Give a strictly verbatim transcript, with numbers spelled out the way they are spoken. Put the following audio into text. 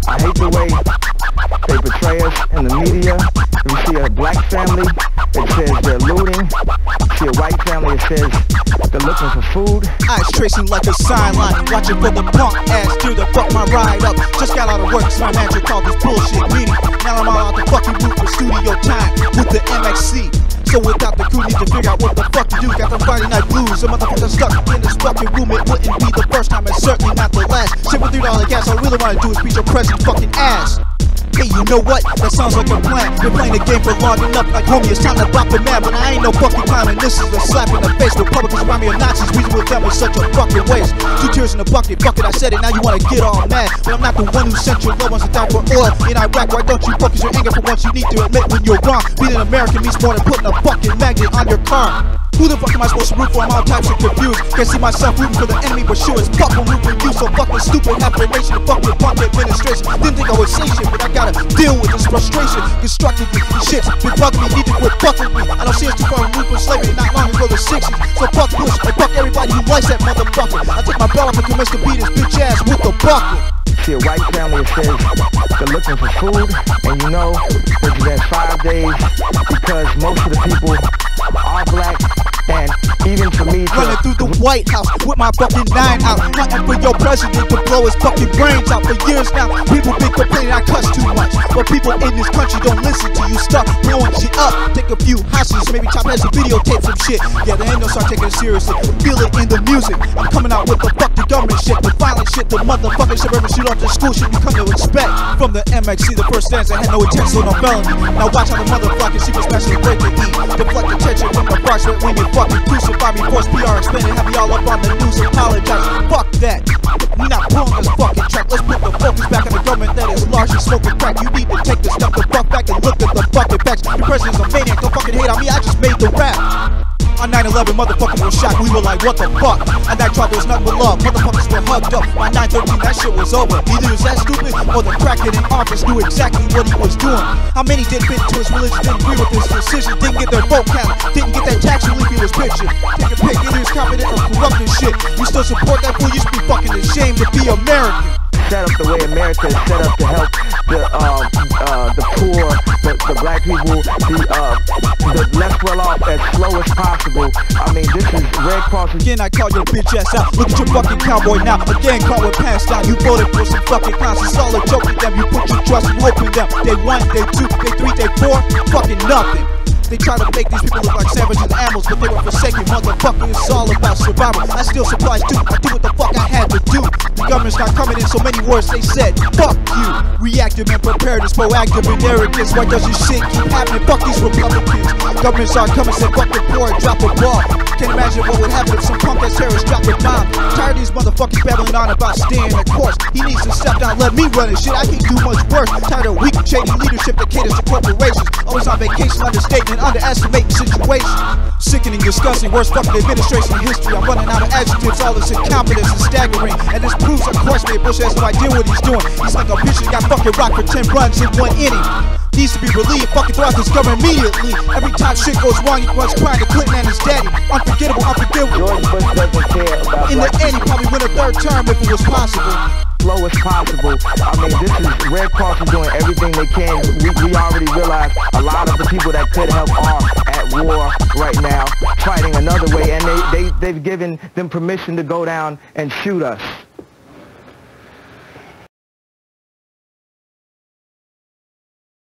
I hate the way they portray us in the media. If you see a black family, it says they're looting. See a white family, it says they're looking for food. Eyes tracing like a sign line, watching for the punk ass to the fuck my ride up. Just got out of work, so my manager called this bullshit meeting. Now I'm all out the fucking roof for studio time with the M X C. So without the crew, need to figure out what the fuck to do. Got the Friday night blues, a motherfucker stuck in this fucking room. It wouldn't be the first time, and certainly not the last. Shit with three dollar gas, all I really wanna do is beat your president's fucking ass. Hey, you know what? That sounds like a plan. Been playing the game for long enough, like homie, it's time to bop the man. But I ain't no fucking clown, and this is a slap in the face. Republicans remind me of Nazis, reason with them is such a fucking waste. Two tears in a bucket, fuck it, I said it, now you wanna get all mad. But I'm not the one who sent your loved ones to die for oil in Iraq. Why don't you focus your anger for once you need to admit when you're wrong? Being an American means more than putting a fucking magnet on your car. Who the fuck am I supposed to root for? I'm all types of confused. Can't see myself rooting for the enemy, but sure as fuck I'm rooting for you. So fucking stupid, half the nation to fuck with punk administration. Didn't think I would say shit, but I gotta deal with this frustration. Constructively, these shits been bugging me, need to quit fucking me. I don't see us too far removed from slavery, not long ago the sixties. So fuck Bush, and fuck everybody who likes that motherfucker. I take my belt off and commence to beat his bitch ass with the bucket. See a white family, it says they're looking for food, and you know it's been five days because most of the people are black. And even for me to running through the White House with my fucking nine out, hunting for your president to blow his fucking brains out. For years now, people been complaining I cuss too much, but people in this country don't listen to you. Start blowing shit up, take a few hostages, maybe chop heads and videotape some shit. Yeah, they ain't no start taking it seriously. Feel it in the music. I'm coming out with the fuck the government shit, the violent shit, the motherfucking suburban shit off the school shit you come to expect from the M X C. The first stanza had no intent, so no felony. Now watch how the motherfucking secret special break the E. Deflect attention from the bars when you fucking crucify me, force P R expanded, have me all up on the news, apologize. Fuck that, we not pulling this fucking track. Let's put the focus back on the government that is largely smoking crack. You need to take this stuff the fuck back and look at the fucking facts. Your president's a maniac, don't fucking hate on me, I just made the rap. On nine eleven, motherfuckers were shot, we were like, what the fuck? On that trial, there was nothing but love, motherfuckers were hugged up. By nine thirteen, that shit was over. Either is that stupid, or the crackhead in office knew exactly what he was doing. How many didn't fit into his religion, didn't agree with his decision, didn't get their vote counted, didn't get that tax relief he was pitching. Take a pick, either he's competent or corrupt and shit. You still support that fool, you should be fucking ashamed to be American. Set up the way America is set up to help the uh, uh, the poor, the, the black people, the uh, the less well off as slow as possible. I mean, this is Red Cross. Again, I call your bitch ass out. Look at your fucking cowboy now. Again, caught with pants down. You voted for some fucking clowns. It's all a joke with them. You put your trust and hope in them. Day one, day two, day three, day four, fucking nothing. They try to make these people look like savages and animals, but they were forsaken, motherfucker. It's all about survival. I steal supplies too. I do what the fuck I had to do. The government's not coming in so many words. They said, fuck you. Reactive and preparedness, proactive and arrogance. Why does this shit keep happening? Fuck these Republicans. Governments are coming, said fuck the poor and drop a ball. Can't imagine what would happen if some punk ass terrorists dropped a bomb. Tired of these motherfuckers babbling on about staying the course. He needs to step down, let me run his shit. I can't do much worse. Tired of weak, shady leadership that caters to corporations. Always on vacation, understatement, underestimating situation. Sickening, disgusting, worst fucking administration in history. I'm running out of adjectives, all this incompetence is staggering. And this proves, of course, Mayor Bush has no idea what he's doing. He's like a bitch that got fucking rocked for ten runs in one inning. Needs to be relieved, fucking throw out this government immediately. Every time shit goes wrong, he runs crying to Clinton and his daddy. Unforgettable, unforgivable. George Bush doesn't care about in the end, he probably win a third term if it was possible. Slow as possible. I mean, this is Red Cross is doing everything they can. We, we already realize a lot of the people that could help are at war right now, fighting another way, and they, they, they've given them permission to go down and shoot us.